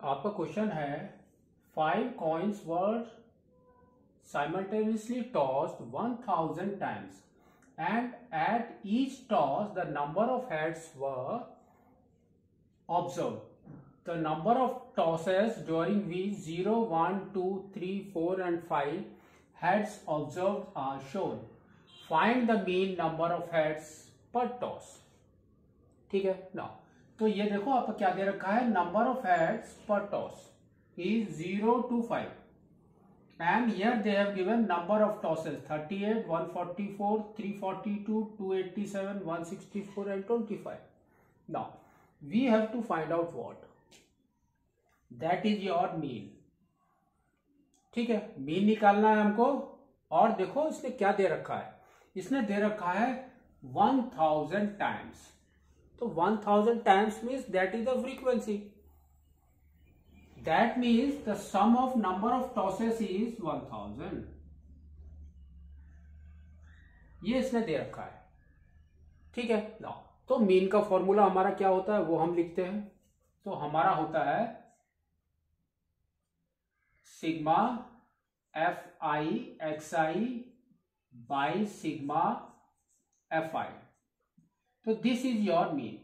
आपका क्वेश्चन है 5 coins were simultaneously tossed 1000 times and at each toss the number of heads were observed. The number of tosses during which 0, 1, 2, 3, 4 and 5 heads observed are shown. Find the mean number of heads per toss. ठीक है ना। तो ये देखो आपको क्या दे रखा है, नंबर ऑफ हेड्स पर toss is 0 to 5 and here they have given number of tosses 38, 144, 342, 287, 164 and 25. Now we have to find out what that is your mean. ठीक है, मीन निकालना है हमको। और देखो इसने क्या दे रखा है, इसने दे रखा है 1000 टाइम्स। तो 1000 times means that is the frequency. That means the sum of number of tosses is 1000. ये इसने दे रखा है। ठीक है ना। तो मीन का फॉर्मूला हमारा क्या होता है वो हम लिखते हैं। तो हमारा होता है sigma F I X I by sigma F I. तो दिस इज योर मीन।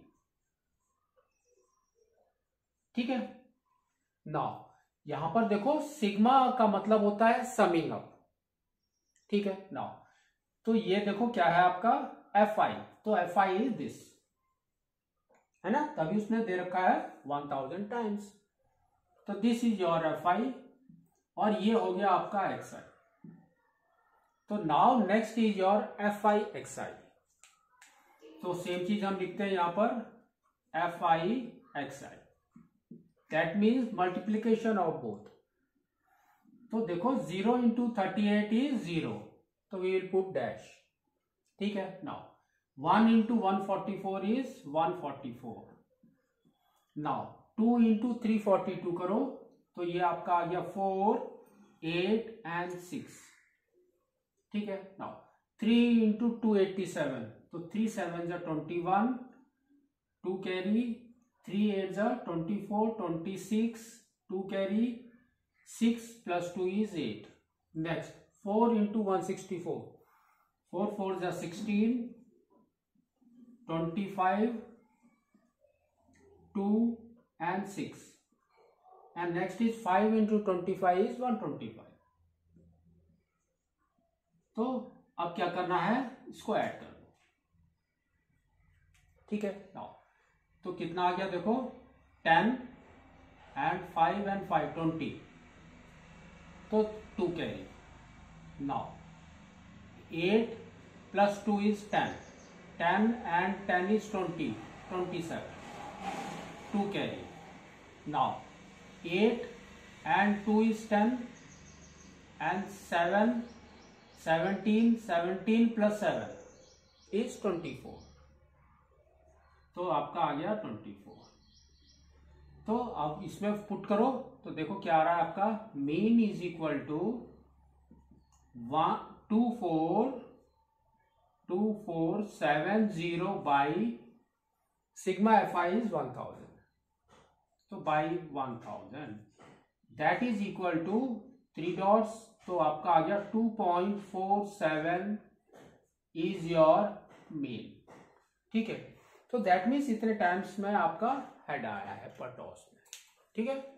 ठीक है ना। यहां पर देखो सिग्मा का मतलब होता है समिंग अप। ठीक है ना। तो ये देखो क्या है आपका एफ आई। तो एफ आई इज दिस है ना, तभी उसने दे रखा है 1000 टाइम्स। तो this is your F I और ये हो गया आपका एक्स आई। तो now next is your F I X I. तो सेम चीज हम लिखते हैं यहां पर F I X I. That means multiplication of both. तो देखो 0 into 38 is 0, तो वी विल पुट डैश। ठीक है now 1 into 144 is 144। Now 2 into 342 करो तो ये आपका आ गया 4, 8 and 6। ठीक है नाउ 3 into 287 तो 3 7 are 21, 2 carry, 3 8 are 24, 26, 2 carry, 6 plus 2 is 8. Next 4 into 164, 4 4s are 16, 25, 2 and 6. And next is 5 into 25 is 125. तो अब क्या करना है, इसको ऐड कर दो। ठीक है नाउ तो कितना आ गया देखो 10 and 5 and 5 20, तो 2 carry. Now 8 plus 2 is 10, 10 and 10 is 20, 27, 2 carry. Now 8 and 2 is 10 and 7 17, 17 plus 7 is 24, तो आपका आ गया 24। तो अब इसमें पुट करो तो देखो क्या आ रहा है आपका mean is equal to 2470 by sigma F I is 1000, तो by 1000 that is equal to 3 dots, तो आपका आ गया 2.47 इज योर मीन। ठीक है, तो दैट मीन्स इतने टाइम्स में आपका हेड आया है पर टॉस में। ठीक है।